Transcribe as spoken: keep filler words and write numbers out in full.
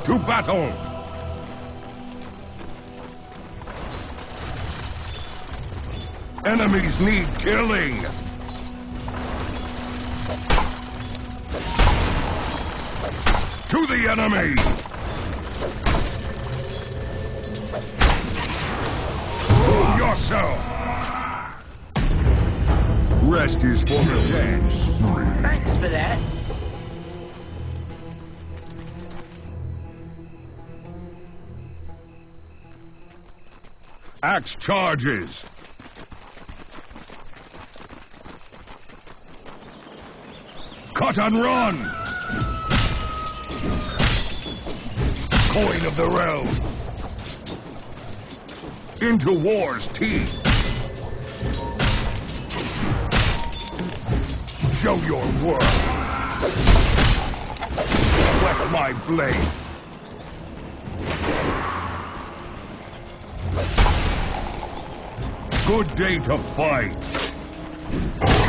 To battle! Enemies need killing! To the enemy! Prove yourself! Rest is for the dead. Thanks for that. Axe charges! Cut and run! Coin of the realm! Into war's teeth! Show your worth! Whet my blade! Good day to fight!